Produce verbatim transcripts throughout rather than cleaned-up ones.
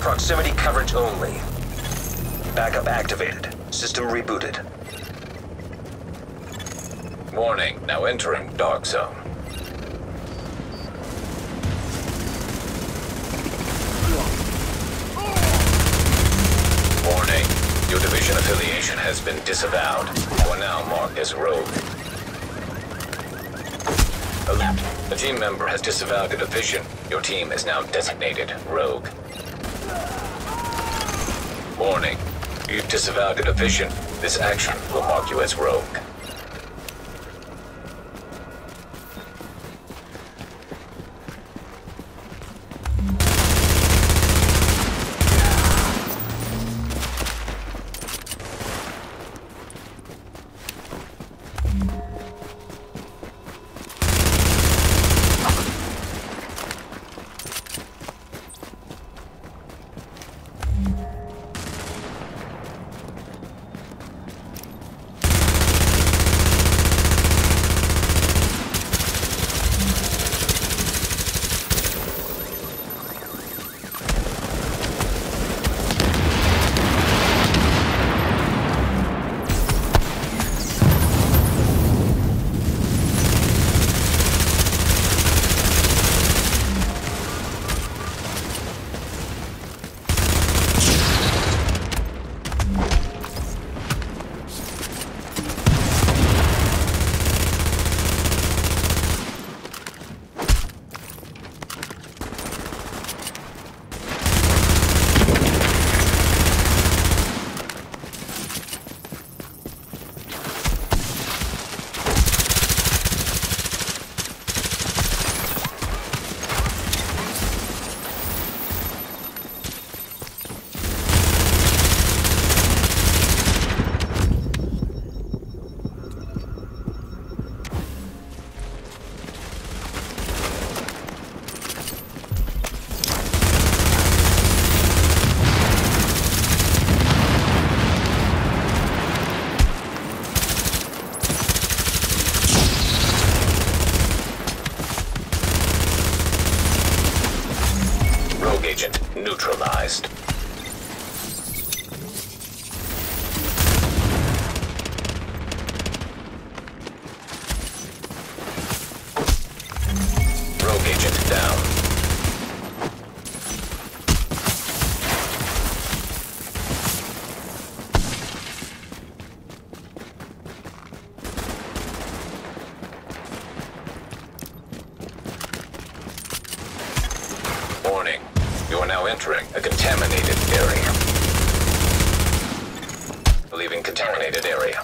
Proximity coverage only. Backup activated. System rebooted. Warning, now entering Dark Zone. Warning, your division affiliation has been disavowed. You are now marked as rogue. Alert, a team member has disavowed your division. Your team is now designated rogue. Warning, you've disavowed your division. This action will mark you as rogue. Agent neutralized. Rogue agent down. Warning. You are now entering a contaminated area. Leaving contaminated area.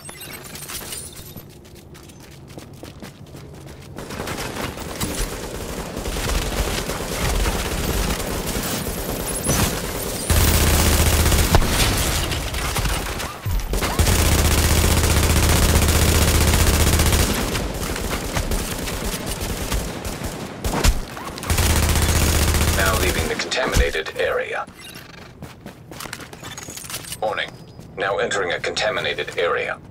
Now leaving the contaminated area. Warning. Now entering a contaminated area.